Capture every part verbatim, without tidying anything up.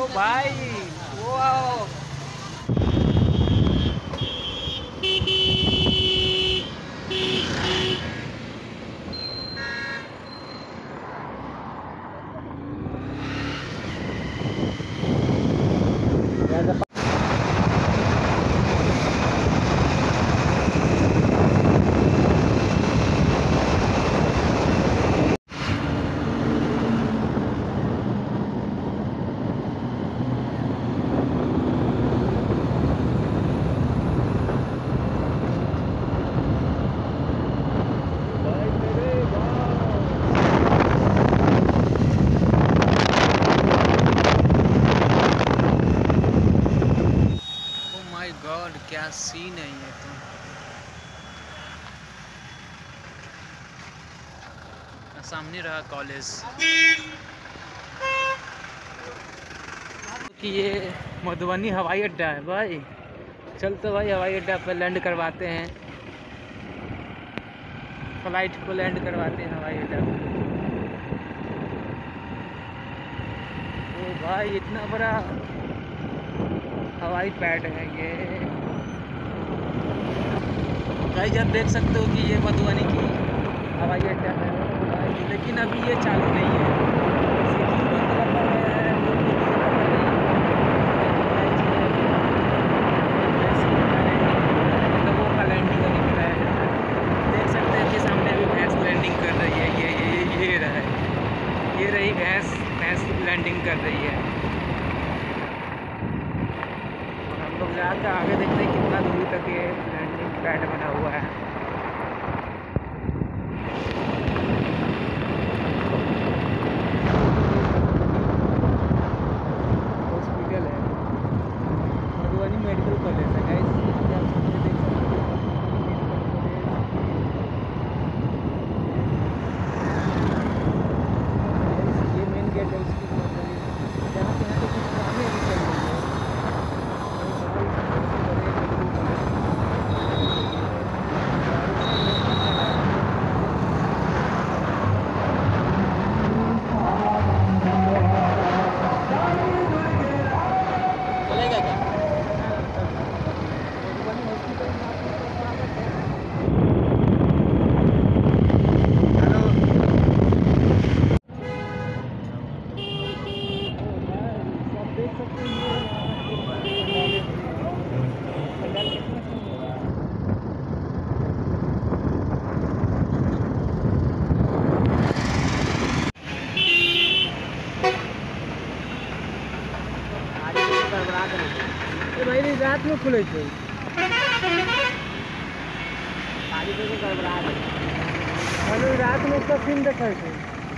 भाई वाह। गॉड क्या सीन है ये तो। सामने रहा कॉलेज कि ये मधुबनी हवाई अड्डा है भाई। चल तो भाई हवाई अड्डा पर लैंड करवाते हैं, फ्लाइट को लैंड करवाते हैं हवाई अड्डा पर। ओ भाई इतना बड़ा हवाई पैड है ये। भाई जब देख सकते हो कि ये मधुबनी की हवाई अड्डा है भाई, लेकिन अभी ये चालू नहीं है। लोगों का लैंडिंग का दिख रहा है, देख सकते हैं कि सामने अभी भैंस लैंडिंग कर रही है। ये ये ये रहा है, ये रही भैंस भैंस लैंडिंग कर रही है। लोग जाकर आगे देखते हैं कितना दूरी तक ये लैंडिंग पैड बना हुआ है। हॉस्पिटल है, मधुबनी मेडिकल कॉलेज है गाइस। आप सामने देख सकते हैं ये मेन गेट है उसकी, जहाँ पे यहाँ पे कुछ कामें भी चल रही है। भाई रात में खुले थे हेलो रात में उसका फिल्म देखा थे।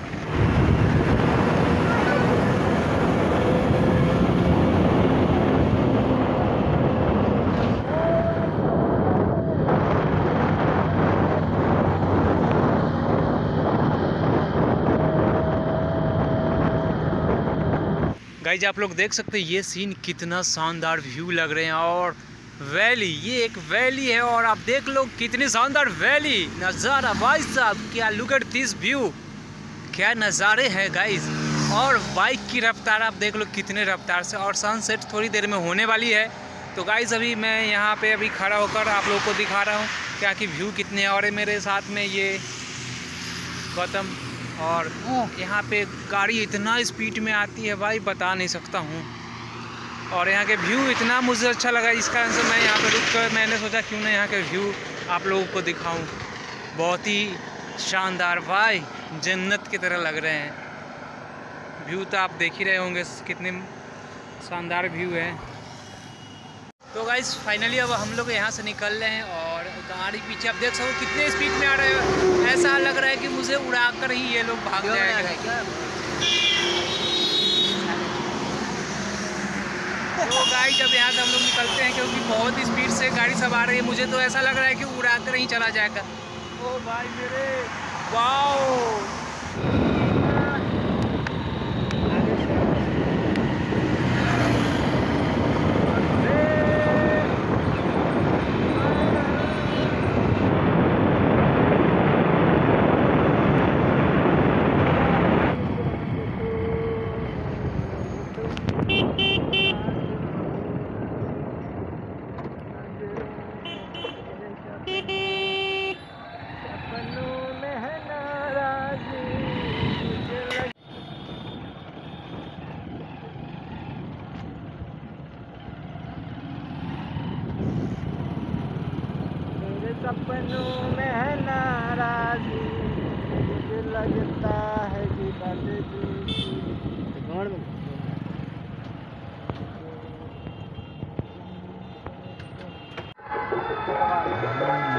गाइज आप लोग देख सकते हैं ये सीन कितना शानदार व्यू लग रहे हैं। और वैली, ये एक वैली है और आप देख लो कितनी शानदार वैली नज़ारा भाई साहब। क्या लुक एट दिस व्यू, क्या नज़ारे हैं गाइज। और बाइक की रफ्तार आप देख लो कितने रफ्तार से। और सनसेट थोड़ी देर में होने वाली है। तो गाइज अभी मैं यहाँ पे अभी खड़ा होकर आप लोगों को दिखा रहा हूँ क्या कि व्यू कितने हैं। और मेरे साथ में ये गौतम, और यहाँ पे गाड़ी इतना स्पीड में आती है भाई बता नहीं सकता हूँ। और यहाँ के व्यू इतना मुझे अच्छा लगा, इस कारण से मैं यहाँ पे रुक कर मैंने सोचा क्यों ना यहाँ के व्यू आप लोगों को दिखाऊं। बहुत ही शानदार भाई, जन्नत की तरह लग रहे हैं व्यू। तो आप देख ही रहे होंगे कितने शानदार व्यू है। तो गाइस फाइनली अब हम लोग यहाँ से निकल रहे हैं और गाड़ी पीछे आप देख सको कितने स्पीड में आ रहे हैं। ऐसा लग रहा है कि मुझे उड़ा कर ही ये लोग भाग जाएंगे। तो गाइस जब यहाँ से हम लोग निकलते हैं क्योंकि बहुत ही स्पीड से गाड़ी सब आ रही है, मुझे तो ऐसा लग रहा है कि उड़ा कर ही चला जाएगा। ओ भाई मेरे वाओ, सपनों में है नाराज़ी, मुझे लगता है कि बात